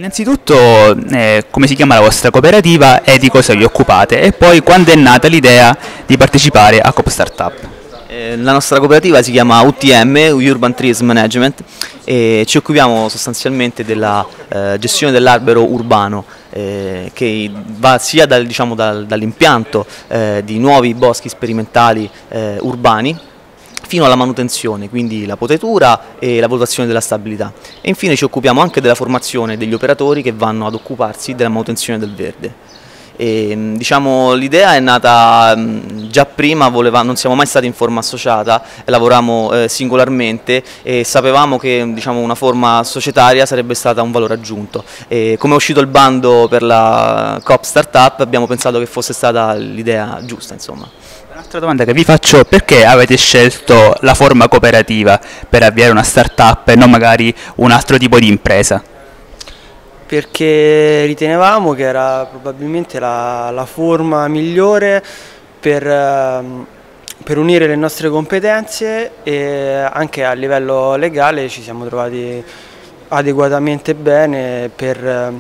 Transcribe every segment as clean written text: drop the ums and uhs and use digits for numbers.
Innanzitutto, come si chiama la vostra cooperativa e di cosa vi occupate? E poi quando è nata l'idea di partecipare a Coop Startup? La nostra cooperativa si chiama UTM, Urban Trees Management, e ci occupiamo sostanzialmente della gestione dell'albero urbano, che va sia dall'impianto di nuovi boschi sperimentali urbani fino alla manutenzione, quindi la potatura e la valutazione della stabilità. E infine ci occupiamo anche della formazione degli operatori che vanno ad occuparsi della manutenzione del verde. L'idea è nata già prima, non siamo mai stati in forma associata, lavoriamo singolarmente e sapevamo che una forma societaria sarebbe stata un valore aggiunto. Come è uscito il bando per la Coop Startup abbiamo pensato che fosse stata l'idea giusta, insomma. Un'altra domanda che vi faccio: perché avete scelto la forma cooperativa per avviare una startup e non magari un altro tipo di impresa? Perché ritenevamo che era probabilmente la forma migliore per unire le nostre competenze, e anche a livello legale ci siamo trovati adeguatamente bene per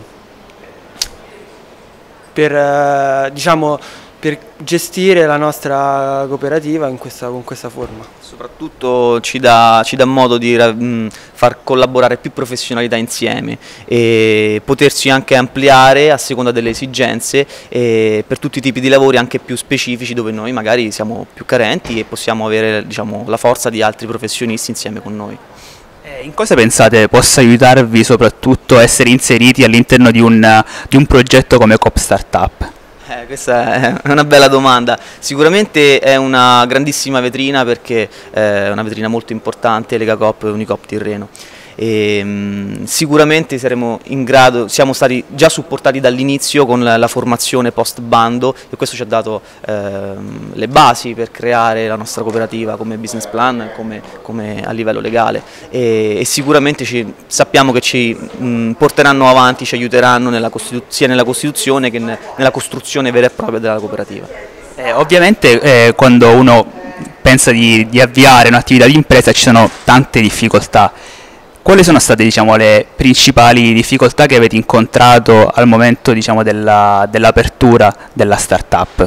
gestire la nostra cooperativa con questa forma. Soprattutto ci dà modo di far collaborare più professionalità insieme e potersi anche ampliare a seconda delle esigenze per tutti i tipi di lavori anche più specifici, dove noi magari siamo più carenti e possiamo avere la forza di altri professionisti insieme con noi. In cosa pensate possa aiutarvi soprattutto a essere inseriti all'interno di un progetto come Coop Startup? Questa è una bella domanda. Sicuramente è una grandissima vetrina, perché è una vetrina molto importante, Lega Coop e Unicoop Tirreno. Sicuramente siamo stati già supportati dall'inizio con la formazione post bando, e questo ci ha dato le basi per creare la nostra cooperativa come business plan, come a livello legale, e sicuramente sappiamo che ci porteranno avanti, ci aiuteranno sia nella Costituzione che nella costruzione vera e propria della cooperativa. Ovviamente quando uno pensa di avviare un'attività di impresa ci sono tante difficoltà. Quali sono state le principali difficoltà che avete incontrato al momento dell'apertura della startup?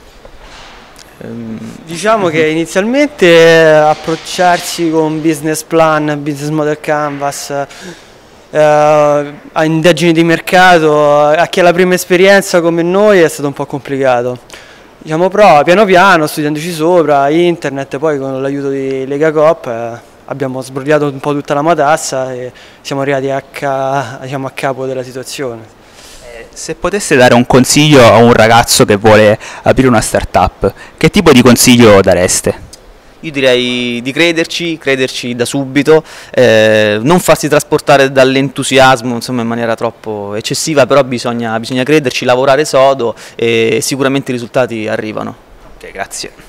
Diciamo che inizialmente approcciarsi con business plan, business model canvas, a indagini di mercato, a chi ha la prima esperienza come noi è stato un po' complicato. Però piano piano, studiandoci sopra, internet, poi con l'aiuto di Lega Coop, abbiamo sbrogliato un po' tutta la matassa e siamo arrivati a capo della situazione. Se poteste dare un consiglio a un ragazzo che vuole aprire una startup, che tipo di consiglio dareste? Io direi di crederci da subito, non farsi trasportare dall'entusiasmo in maniera troppo eccessiva, però bisogna crederci, lavorare sodo, e sicuramente i risultati arrivano. Ok, grazie.